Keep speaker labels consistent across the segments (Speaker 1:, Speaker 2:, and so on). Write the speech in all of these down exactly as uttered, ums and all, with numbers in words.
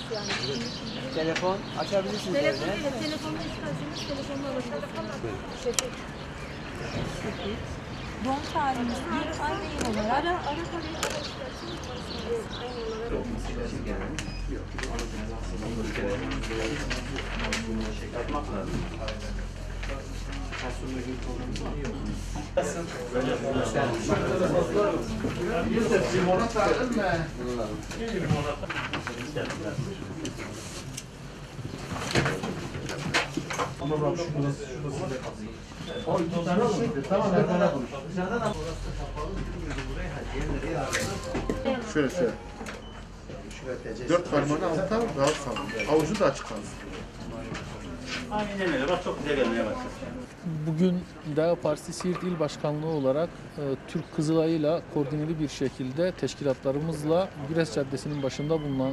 Speaker 1: yani.
Speaker 2: Telefon açabilirsiniz.
Speaker 1: Telefon değil, telefonla isterseniz telefonla alabilirsiniz. Teşekkür.
Speaker 3: Doğum tarihimiz bir aynı yıl olarak.
Speaker 1: Ara, ara parayı ara isterseniz.
Speaker 4: Limonata verelim mi? Ama bak şurası, şurası da kalsın. O iki tane mi? Tamam, ben bana konuş. Şöyle şöyle. Dört parmağını alta rahat sağlam. Avucu da açık kalsın.
Speaker 5: Aynen öyle. Bak çok güzel gelmeye başladı.
Speaker 6: Bugün Deva Partisi Siirt İl Başkanlığı olarak e, Türk Kızılayı'yla koordineli bir şekilde teşkilatlarımızla Güres Caddesi'nin başında bulunan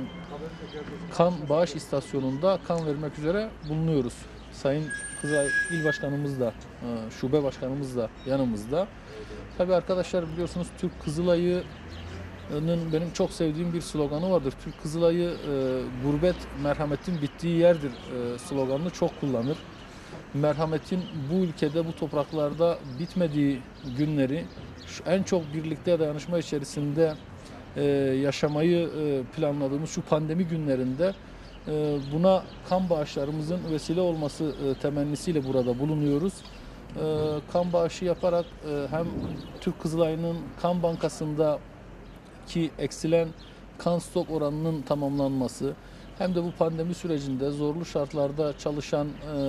Speaker 6: kan bağış istasyonunda kan vermek üzere bulunuyoruz. Sayın Kızılay İl Başkanımız da, e, Şube Başkanımız da yanımızda. Tabii arkadaşlar biliyorsunuz Türk Kızılayı'nın benim çok sevdiğim bir sloganı vardır. Türk Kızılayı e, gurbet merhametin bittiği yerdir e, sloganını çok kullanır. Merhametin bu ülkede, bu topraklarda bitmediği günleri şu en çok birlikte dayanışma içerisinde e, yaşamayı e, planladığımız şu pandemi günlerinde e, buna kan bağışlarımızın vesile olması e, temennisiyle burada bulunuyoruz. E, kan bağışı yaparak e, hem Türk Kızılayı'nın kan bankasındaki eksilen kan stok oranının tamamlanması hem de bu pandemi sürecinde zorlu şartlarda çalışan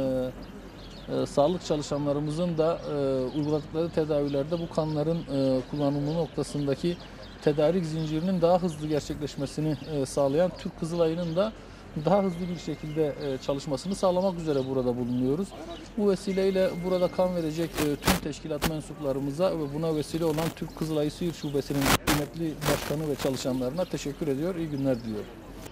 Speaker 6: e, E, sağlık çalışanlarımızın da e, uyguladıkları tedavilerde bu kanların e, kullanımı noktasındaki tedarik zincirinin daha hızlı gerçekleşmesini e, sağlayan Türk Kızılayı'nın da daha hızlı bir şekilde e, çalışmasını sağlamak üzere burada bulunuyoruz. Bu vesileyle burada kan verecek e, tüm teşkilat mensuplarımıza ve buna vesile olan Türk Kızılayı Siirt Şubesi'nin kıymetli başkanı ve çalışanlarına teşekkür ediyor. İyi günler diliyorum.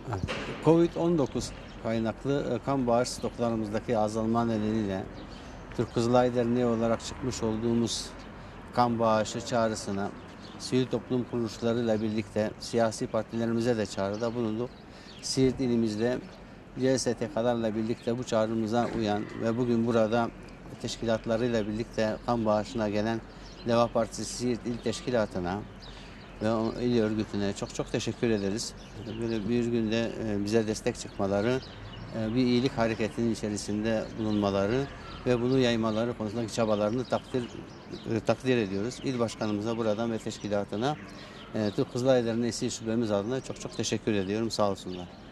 Speaker 2: Covid on dokuz kaynaklı kan bağış stoklarımızdaki azalma nedeniyle Türk Kızılay Derneği olarak çıkmış olduğumuz kan bağışı çağrısına sivil toplum kuruluşlarıyla birlikte siyasi partilerimize de çağrıda bulunduk. Siirt ilimizde C S T K'larla birlikte bu çağrımıza uyan ve bugün burada teşkilatlarıyla birlikte kan bağışına gelen Deva Partisi Siirt İl Teşkilatı'na ve il örgütüne çok çok teşekkür ederiz. Böyle bir günde bize destek çıkmaları, bir iyilik hareketinin içerisinde bulunmaları ve bunu yaymaları konusundaki çabalarını takdir takdir ediyoruz. İl başkanımıza buradan ve teşkilatına Türk Kızılay Derneği Siirt Şubemiz adına çok çok teşekkür ediyorum. Sağ olsunlar.